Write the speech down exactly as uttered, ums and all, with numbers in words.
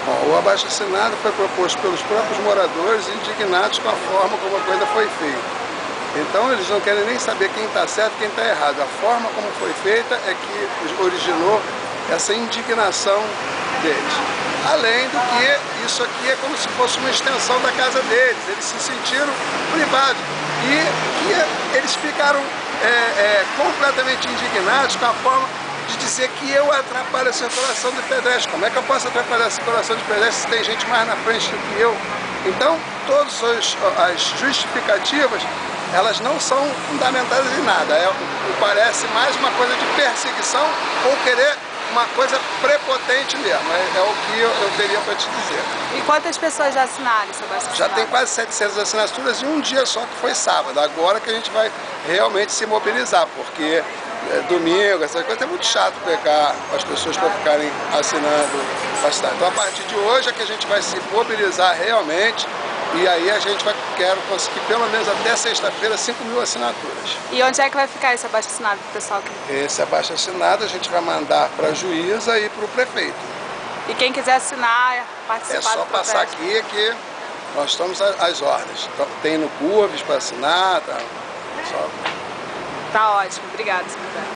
Bom, o abaixo-assinado foi proposto pelos próprios moradores indignados com a forma como a coisa foi feita. Então eles não querem nem saber quem está certo e quem está errado. A forma como foi feita é que originou essa indignação deles. Além do que isso aqui é como se fosse uma extensão da casa deles. Eles se sentiram privados e que eles ficaram é, é, completamente indignados com a forma de dizer que eu atrapalho a circulação de pedestres. Como é que eu posso atrapalhar a circulação de pedestres se tem gente mais na frente do que eu? Então, todas as, as justificativas, elas não são fundamentadas em nada. É, parece mais uma coisa de perseguição ou querer uma coisa prepotente mesmo. É, é o que eu, eu teria para te dizer. E quantas pessoas já assinaram esse abaixo-assinado? Já tem quase setecentas assinaturas em um dia só, que foi sábado. Agora que a gente vai realmente se mobilizar, porque é, domingo, essas coisas, é muito chato pegar as pessoas para ficarem assinando bastante. Então, a partir de hoje é que a gente vai se mobilizar realmente. E aí a gente vai, quero conseguir pelo menos até sexta-feira cinco mil assinaturas. E onde é que vai ficar esse abaixo-assinado pro pessoal? Que... Esse abaixo-assinado a gente vai mandar para a juíza e para o prefeito. E quem quiser assinar, participar É só do passar aqui que nós estamos às ordens. Tem no Curves para assinar, tá? Só... Tá ótimo, obrigada, secretário.